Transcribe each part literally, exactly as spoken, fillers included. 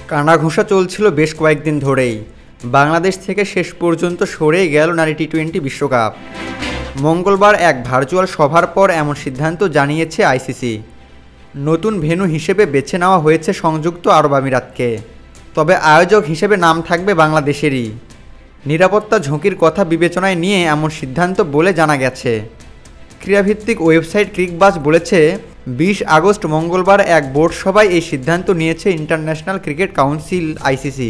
কানাঘুষা চলছিল বেশ কয়েকদিন ধরেই। বাংলাদেশ থেকে শেষ পর্যন্ত সরেই গেল নারী টি টোয়েন্টি বিশ্বকাপ। মঙ্গলবার এক ভার্চুয়াল সভার পর এমন সিদ্ধান্ত জানিয়েছে আইসিসি। নতুন ভেন্যু হিসেবে বেছে নেওয়া হয়েছে সংযুক্ত আরব আমিরাতকে। তবে আয়োজক হিসেবে নাম থাকবে বাংলাদেশেরই। নিরাপত্তা ঝুঁকির কথা বিবেচনায় নিয়ে এমন সিদ্ধান্ত বলে জানা গেছে। ক্রীড়াভিত্তিক ওয়েবসাইট ক্রিকবাজ বলেছে, বিশ আগস্ট মঙ্গলবার এক বোর্ড সভায় এই সিদ্ধান্ত নিয়েছে International Cricket Council ICC.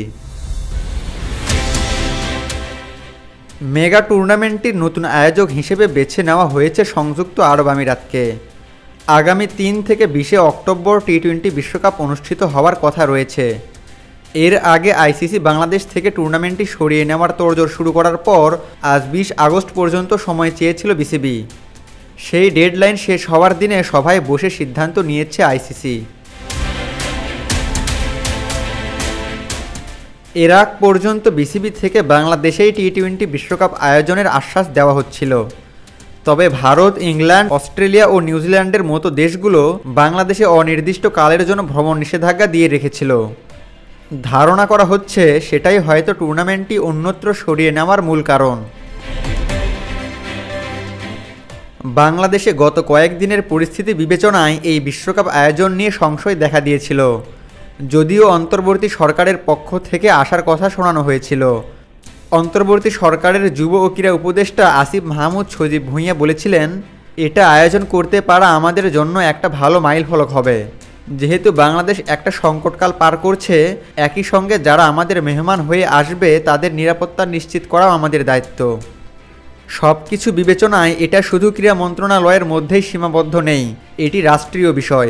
Mega টুর্নামেন্টটির নতুন আয়োজক হিসেবে বেছে নেওয়া হয়েছে সংযুক্ত আরব আমিরাতকে। আগামী তিন থেকে বিশে অক্টোবর টি টোয়েন্টি বিশ্বকাপ অনুষ্ঠিত হওয়ার কথা রয়েছে। এর আগে আইসিসি বাংলাদেশ থেকে টুর্নামেন্টটি সরিয়ে নেওয়ার তোড়জোড় শুরু করার পর আজ বিশ আগস্ট পর্যন্ত সময় চেয়েছিল বিসিবি। সেই ডেডলাইন শেষ হওয়ার দিনে সভায় বসে সিদ্ধান্ত নিয়েছে আইসিসি। এর আগ পর্যন্ত বিসিবি থেকে বাংলাদেশেই টি টোয়েন্টি বিশ্বকাপ আয়োজনের আশ্বাস দেওয়া হচ্ছিল। তবে ভারত, ইংল্যান্ড, অস্ট্রেলিয়া ও নিউজিল্যান্ডের মতো দেশগুলো বাংলাদেশে অনির্দিষ্টকালের জন্য ভ্রমণ নিষেধাজ্ঞা দিয়ে রেখেছিল। ধারণা করা হচ্ছে সেটাই হয়তো টুর্নামেন্টটি অন্যত্র সরিয়ে নেওয়ার মূল কারণ। বাংলাদেশে গত কয়েকদিনের পরিস্থিতি বিবেচনায় এই বিশ্বকাপ আয়োজন নিয়ে সংশয় দেখা দিয়েছিল। যদিও অন্তর্বর্তী সরকারের পক্ষ থেকে আসার কথা শোনানো হয়েছিল। অন্তর্বর্তী সরকারের যুব ও ক্রীড়া উপদেষ্টা আসিফ মাহমুদ সজীব ভুঁইয়া বলেছিলেন, এটা আয়োজন করতে পারা আমাদের জন্য একটা ভালো মাইলফলক হবে। যেহেতু বাংলাদেশ একটা সংকটকাল পার করছে, একই সঙ্গে যারা আমাদের মেহমান হয়ে আসবে তাদের নিরাপত্তা নিশ্চিত করাও আমাদের দায়িত্ব। সব কিছু বিবেচনায় এটা শুধু ক্রীড়া মন্ত্রণালয়ের মধ্যেই সীমাবদ্ধ নেই, এটি রাষ্ট্রীয় বিষয়।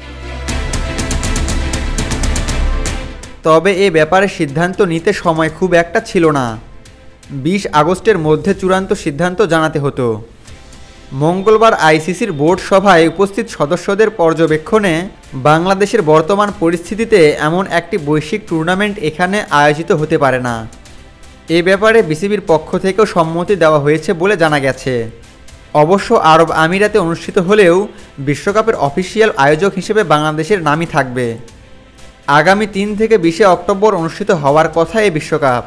তবে এ ব্যাপারে সিদ্ধান্ত নিতে সময় খুব একটা ছিল না। বিশ আগস্টের মধ্যে চূড়ান্ত সিদ্ধান্ত জানাতে হতো। মঙ্গলবার আইসিসির বোর্ড সভায় উপস্থিত সদস্যদের পর্যবেক্ষণে বাংলাদেশের বর্তমান পরিস্থিতিতে এমন একটি বৈশ্বিক টুর্নামেন্ট এখানে আয়োজিত হতে পারে না। এ ব্যাপারে বিসিবির পক্ষ থেকেও সম্মতি দেওয়া হয়েছে বলে জানা গেছে। অবশ্য আরব আমিরাতে অনুষ্ঠিত হলেও বিশ্বকাপের অফিসিয়াল আয়োজক হিসেবে বাংলাদেশের নামই থাকবে। আগামী তিন থেকে বিশে অক্টোবর অনুষ্ঠিত হওয়ার কথা এই বিশ্বকাপ।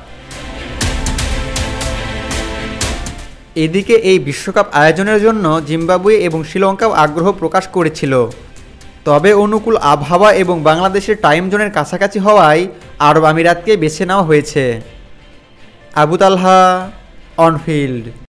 এদিকে এই বিশ্বকাপ আয়োজনের জন্য জিম্বাবুয়ে এবং শ্রীলঙ্কাও আগ্রহ প্রকাশ করেছিল। তবে অনুকূল আবহাওয়া এবং বাংলাদেশের টাইম জোনের কাছাকাছি হওয়ায় আরব আমিরাতকে বেছে নেওয়া হয়েছে। আবু তালহা, অনফিল্ড।